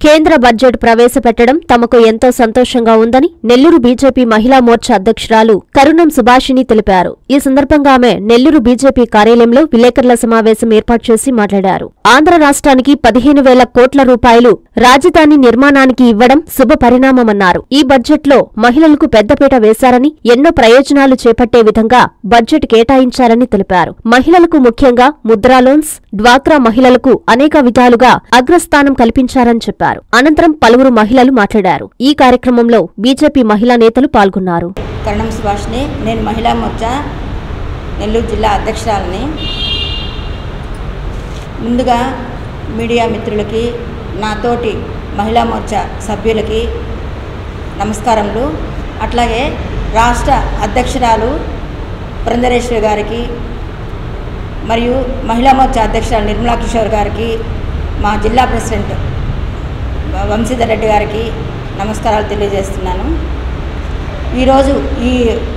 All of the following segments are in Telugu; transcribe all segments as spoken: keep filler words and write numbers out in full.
కేంద్ర బడ్జెట్ ప్రవేశపెట్టడం తమకు ఎంతో సంతోషంగా ఉందని నెల్లూరు బీజేపీ మహిళా మోర్చా అధ్యక్షురాలు కరుణం సుభాషిణి తెలిపారు. ఈ సందర్భంగా ఆమె నెల్లూరు బీజేపీ కార్యాలయంలో విలేకరుల సమావేశం ఏర్పాటు చేసి మాట్లాడారు. ఆంధ్ర రాష్ట్రానికి పదిహేను వేల కోట్ల రూపాయలు రాజధాని నిర్మాణానికి ఇవ్వడం శుభ పరిణామమన్నారు. ఈ బడ్జెట్లో మహిళలకు పెద్దపీట వేశారని, ఎన్నో ప్రయోజనాలు చేపట్టే విధంగా బడ్జెట్ కేటాయించారని తెలిపారు. మహిళలకు ముఖ్యంగా ముద్రా లోన్స్, డ్వాక్రా మహిళలకు అనేక విధాలుగా అగ్రస్థానం కల్పించారని చెప్పారు. అనంతరం పలువురు మహిళలు మాట్లాడారు. ఈ కార్యక్రమంలో బీజేపీ మహిళా నేతలు పాల్గొన్నారు. కరుణం సుభాష్ని, నేను మహిళా మోర్చా నెల్లూరు జిల్లా అధ్యక్షురాలని. ముందుగా మీడియా మిత్రులకి, నాతోటి మహిళా మోర్చా సభ్యులకి నమస్కారములు. అట్లాగే రాష్ట్ర అధ్యక్షురాలు పురంధరేశ్వరి గారికి మరియు మహిళా మోర్చా అధ్యక్షురాలు నిర్మలా కిషోర్ గారికి, మా జిల్లా ప్రెసిడెంట్ వంశీధర్ రెడ్డి గారికి నమస్కారాలు తెలియజేస్తున్నాను. ఈరోజు ఈ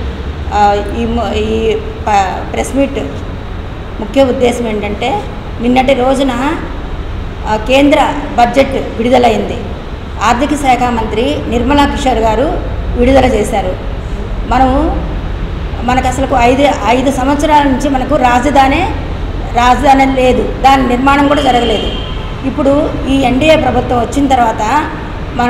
ఈ ప్రెస్ మీట్ ముఖ్య ఉద్దేశం ఏంటంటే, నిన్నటి రోజున కేంద్ర బడ్జెట్ విడుదలైంది. ఆర్థిక శాఖ మంత్రి నిర్మలా కిషోర్ గారు విడుదల చేశారు. మనము మనకు అసలు ఐదు ఐదు సంవత్సరాల నుంచి మనకు రాజధాని రాజధాని లేదు, దాని నిర్మాణం కూడా జరగలేదు. ఇప్పుడు ఈ ఎన్డీఏ ప్రభుత్వం వచ్చిన తర్వాత మన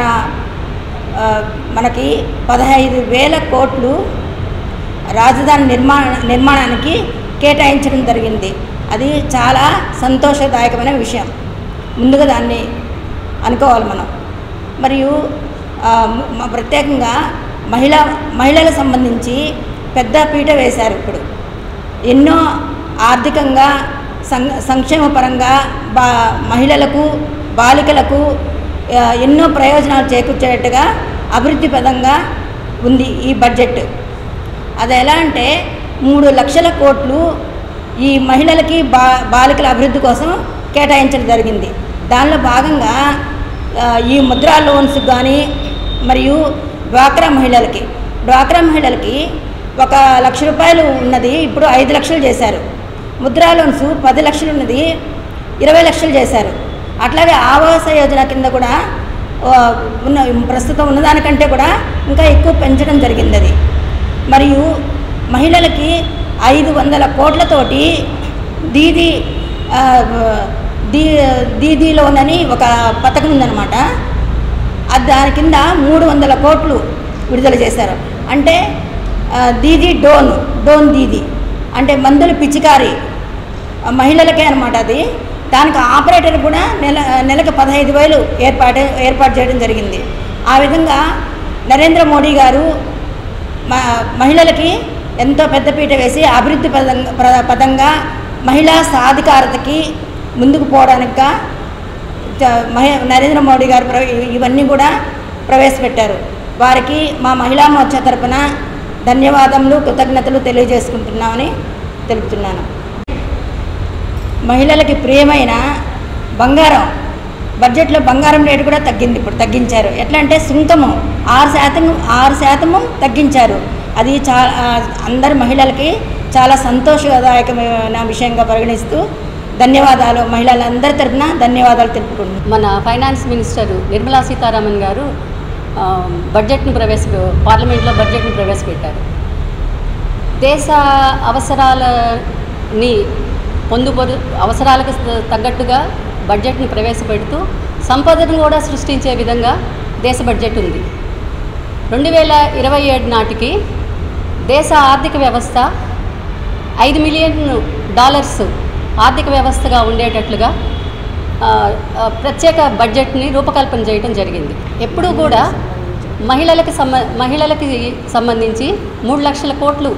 మనకి పదహైదు వేల కోట్లు రాజధాని నిర్మాణ నిర్మాణానికి కేటాయించడం జరిగింది. అది చాలా సంతోషదాయకమైన విషయం. ముందుగా దాన్ని అనుకోవాలి మనం. మరియు ప్రత్యేకంగా మహిళా మహిళలకు సంబంధించి పెద్ద పీట వేశారు. ఇప్పుడు ఎన్నో ఆర్థికంగా సంక్షేమ పరంగా బా మహిళలకు, బాలికలకు ఎన్నో ప్రయోజనాలు చేకూర్చేటట్టుగా అభివృద్ధి పదంగా ఉంది ఈ బడ్జెట్. అది ఎలా అంటే, మూడు లక్షల కోట్లు ఈ మహిళలకి, బా బాలికల అభివృద్ధి కోసం కేటాయించడం జరిగింది. దానిలో భాగంగా ఈ ముద్రా లోన్స్ కానీ, మరియు డ్వాక్రా మహిళలకి డ్వాక్రా మహిళలకి ఒక లక్ష రూపాయలు ఉన్నది ఇప్పుడు ఐదు లక్షలు చేశారు. ముద్రా లోన్స్ పది లక్షలు ఉన్నది ఇరవై లక్షలు చేశారు. అట్లాగే ఆవాస యోజన కింద కూడా ఉన్న ప్రస్తుతం ఉన్నదానికంటే కూడా ఇంకా ఎక్కువ పెంచడం జరిగింది అది. మరియు మహిళలకి ఐదు వందల కోట్లతోటి దీదీ దీ దీదీ లోన్ అని ఒక పథకం ఉందన్నమాట. అది దాని కింద మూడు వందల కోట్లు విడుదల చేశారు. అంటే దీదీ డోన్ డోన్ దీదీ అంటే మందుల పిచికారి మహిళలకే అనమాట. అది దానికి ఆపరేటర్ కూడా నెల నెలకు పదహైదు వేలు ఏర్పాటు ఏర్పాటు చేయడం జరిగింది. ఆ విధంగా నరేంద్ర మోడీ గారు మహిళలకి ఎంతో పెద్దపీట వేసి అభివృద్ధి పదంగా పదంగా మహిళా సాధికారతకి ముందుకు పోవడానికిగా మహి నరేంద్ర మోడీ గారు ఇవన్నీ కూడా ప్రవేశపెట్టారు. వారికి మా మహిళా మోర్చా తరపున ధన్యవాదములు, కృతజ్ఞతలు తెలియజేసుకుంటున్నామని తెలుపుతున్నాను. మహిళలకి ప్రియమైన బంగారం, బడ్జెట్లో బంగారం రేటు కూడా తగ్గింది. ఇప్పుడు తగ్గించారు. ఎట్లా అంటే సుంకము ఆరు శాతం ఆరు శాతము తగ్గించారు. అది చాలా అందరు మహిళలకి చాలా సంతోషదాయకమైన విషయంగా పరిగణిస్తూ ధన్యవాదాలు, మహిళలందరి తరఫున ధన్యవాదాలు తెలుపుకుంటున్నాను. మన ఫైనాన్స్ మినిస్టర్ నిర్మలా సీతారామన్ గారు బడ్జెట్ను ప్రవేశ పార్లమెంట్లో బడ్జెట్ను ప్రవేశపెట్టారు. దేశ అవసరాలని పొందుపరు అవసరాలకు తగ్గట్టుగా బడ్జెట్ను ప్రవేశపెడుతూ సంపదను కూడా సృష్టించే విధంగా దేశ బడ్జెట్ ఉంది. రెండు వేల ఇరవై ఏడు నాటికి దేశ ఆర్థిక వ్యవస్థ ఐదు మిలియన్ డాలర్స్ ఆర్థిక వ్యవస్థగా ఉండేటట్లుగా ప్రత్యేక బడ్జెట్ని రూపకల్పన చేయడం జరిగింది. ఎప్పుడూ కూడా మహిళలకు సంబ మహిళలకి సంబంధించి మూడు లక్షల కోట్లు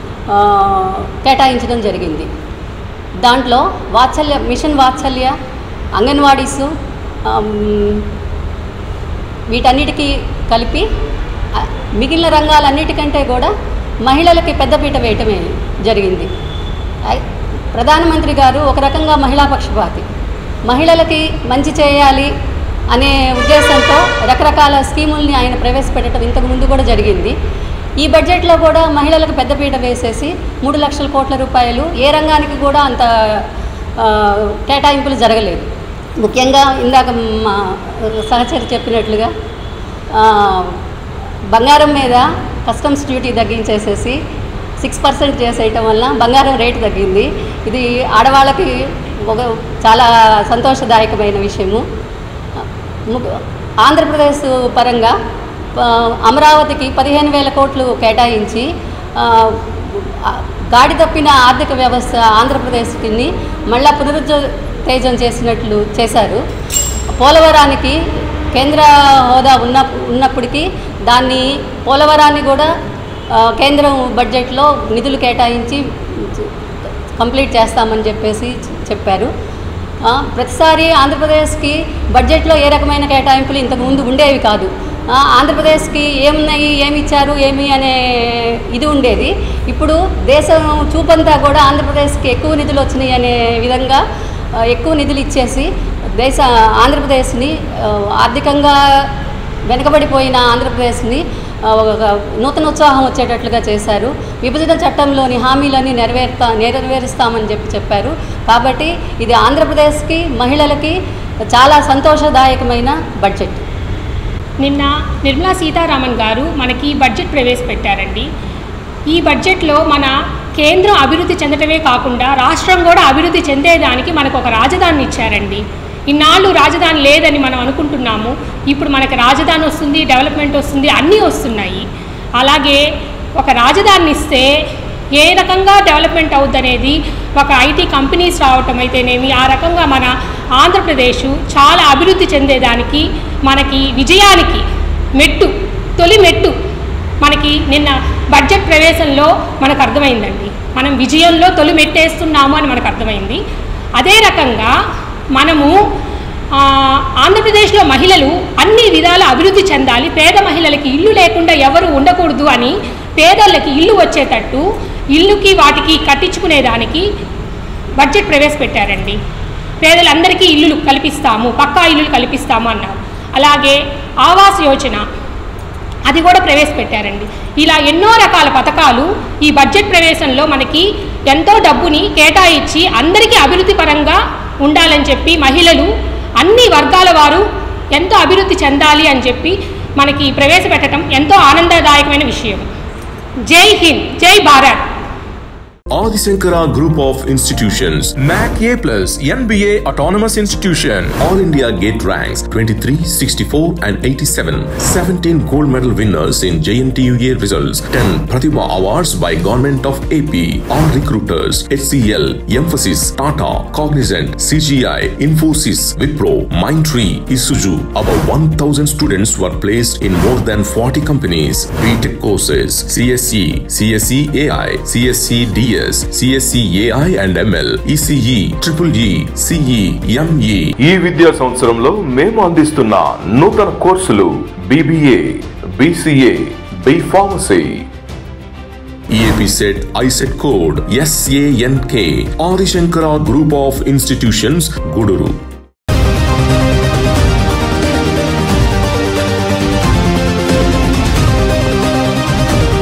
కేటాయించడం జరిగింది. దాంట్లో వాత్సల్య మిషన్ వాత్సల్య, అంగన్వాడీసు వీటన్నిటికీ కలిపి మిగిలిన రంగాలన్నిటికంటే కూడా మహిళలకి పెద్దపీట వేయటమే జరిగింది. ప్రధానమంత్రి గారు ఒక రకంగా మహిళా పక్షపాతి. మహిళలకి మంచి చేయాలి అనే ఉద్దేశంతో రకరకాల స్కీముల్ని ఆయన ప్రవేశపెట్టడం ఇంతకుముందు కూడా జరిగింది. ఈ బడ్జెట్లో కూడా మహిళలకు పెద్దపీట వేసేసి మూడు లక్షల కోట్ల రూపాయలు ఏ రంగానికి కూడా అంత కేటాయింపులు జరగలేదు. ముఖ్యంగా ఇందాక మా సహచరి చెప్పినట్లుగా బంగారం మీద కస్టమ్స్ డ్యూటీ తగ్గించేసేసి సిక్స్ పర్సెంట్ చేసేయటం వల్ల బంగారం రేటు తగ్గింది. ఇది ఆడవాళ్ళకి ఒక చాలా సంతోషదాయకమైన విషయము. ఆంధ్రప్రదేశ్ పరంగా అమరావతికి పదిహేను వేల కోట్లు కేటాయించి గాడి తప్పిన ఆర్థిక వ్యవస్థ ఆంధ్రప్రదేశ్కి మళ్ళా పునరుజ్జీవం చేసినట్లు చేశారు. పోలవరానికి కేంద్ర హోదా ఉన్న ఉన్నప్పటికీ దాన్ని పోలవరాన్ని కూడా కేంద్రం బడ్జెట్లో నిధులు కేటాయించి కంప్లీట్ చేస్తామని చెప్పేసి చెప్పారు. ప్రతిసారి ఆంధ్రప్రదేశ్కి బడ్జెట్లో ఏ రకమైన కేటాయింపులు ఇంతకుముందు ఉండేవి కాదు. ఆంధ్రప్రదేశ్కి ఏమున్నాయి, ఏమి ఇచ్చారు, ఏమి అనే ఇది ఉండేది. ఇప్పుడు దేశం చూపంతా కూడా ఆంధ్రప్రదేశ్కి ఎక్కువ నిధులు వచ్చినాయి అనే విధంగా ఎక్కువ నిధులు ఇచ్చేసి దేశ ఆంధ్రప్రదేశ్ని ఆర్థికంగా వెనుకబడిపోయిన ఆంధ్రప్రదేశ్ని ఒక నూతన ఉత్సాహం వచ్చేటట్లుగా చేశారు. విభజన చట్టంలోని హామీలన్నీ నెరవేర్తా నెరవేరుస్తామని చెప్పి చెప్పారు. కాబట్టి ఇది ఆంధ్రప్రదేశ్కి మహిళలకి చాలా సంతోషదాయకమైన బడ్జెట్. నిన్న నిర్మలా సీతారామన్ గారు మనకి బడ్జెట్ ప్రవేశపెట్టారండి. ఈ బడ్జెట్లో మన కేంద్రం అభివృద్ధి చెందటమే కాకుండా రాష్ట్రం కూడా అభివృద్ధి చెందేదానికి మనకు ఒక రాజధానిని ఇచ్చారండి. ఇన్నాళ్ళు రాజధాని లేదని మనం అనుకుంటున్నాము. ఇప్పుడు మనకి రాజధాని వస్తుంది, డెవలప్మెంట్ వస్తుంది, అన్నీ వస్తున్నాయి. అలాగే ఒక రాజధానిని ఇస్తే ఏ రకంగా డెవలప్మెంట్ అవుద్ది అనేది ఒక ఐటీ కంపెనీస్ రావటం అయితేనేమి, ఆ రకంగా మన ఆంధ్రప్రదేశ్ చాలా అభివృద్ధి చెందేదానికి మనకి విజయానికి మెట్టు తొలి మెట్టు మనకి నిన్న బడ్జెట్ ప్రవేశంలో మనకు అర్థమైందండి. మనం విజయంలో తొలి మెట్టేస్తున్నాము అని మనకు అర్థమైంది. అదే రకంగా మనము ఆంధ్రప్రదేశ్లో మహిళలు అన్ని విధాల అభివృద్ధి చెందాలి, పేద మహిళలకి ఇల్లు లేకుండా ఎవరు ఉండకూడదు అని పేదలకి ఇల్లు వచ్చేటట్టు ఇల్లుకి వాటికి కట్టించుకునేదానికి బడ్జెట్ ప్రవేశపెట్టారండి. పేదలందరికీ ఇల్లులు కల్పిస్తాము, పక్కా ఇల్లులు కల్పిస్తాము అన్నారు. అలాగే ఆవాస్ యోజన అది కూడా ప్రవేశపెట్టారండి. ఇలా ఎన్నో రకాల పథకాలు ఈ బడ్జెట్ ప్రవేశంలో మనకి ఎంతో డబ్బుని కేటాయించి అందరికీ అభివృద్ధి పరంగా ఉండాలని చెప్పి మహిళలు అన్ని వర్గాల వారు ఎంతో అభివృద్ధి చెందాలి అని చెప్పి మనకి ప్రవేశపెట్టడం ఎంతో ఆనందదాయకమైన విషయం. జై హింద్, జై Bharat. Adi Shankara Group of Institutions, M A C A plus, N B A Autonomous Institution, All India Gate ranks twenty-three, sixty-four and eighty-seven, seventeen gold medal winners in J N T U A results, ten Pratibha Awards by Government of A P, all recruiters, H C L, Emphasis, Tata, Cognizant, C G I, Infosys, Wipro, Mindtree, Isuzu. About one thousand students were placed in more than forty companies. B Tech courses, C S E, C S E A I, C S E D C S E A I and M L, E C E, Triple E, C E, M E. ఈ విద్యా సంవత్సరంలో మేము అందిస్తున్న నూతన కోర్సులు B B A, B C A, B Pharmacy. E A P set I set code S A N K. Adi Shankara Group of Institutions, Guduru.